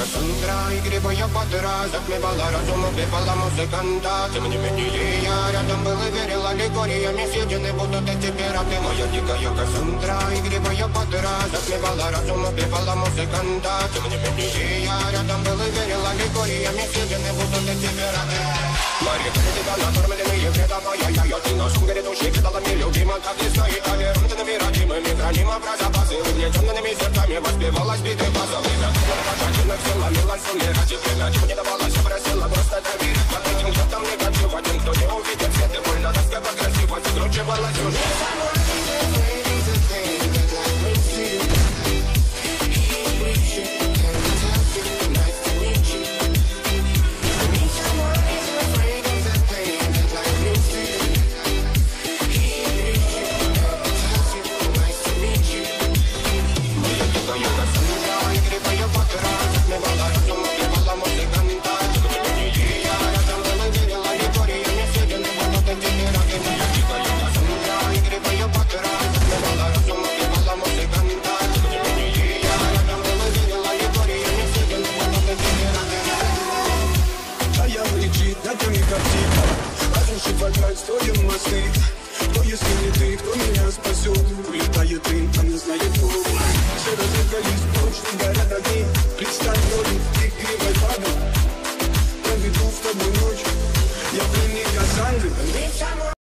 Кассандра, игривая подра, затмевала разум, убивала музыканта. Тем не менее я рядом был и верил аллегориями, съедены будут эти пираты. Моя дикая Кассандра, игривая подра, затмевала разум, убивала музыканта. Тем не менее я рядом был и верил аллегориями, съедены будут эти пираты. Мария Кредита, накормленные вредом, ай-яй-яй, ты на шум грядущий, кидалами любима, как весна и толерантными родимыми, хранима про запасы, угнетенными сердцами, воспевалась биты базовыми. Все ломилась, умирать, и время не давалось.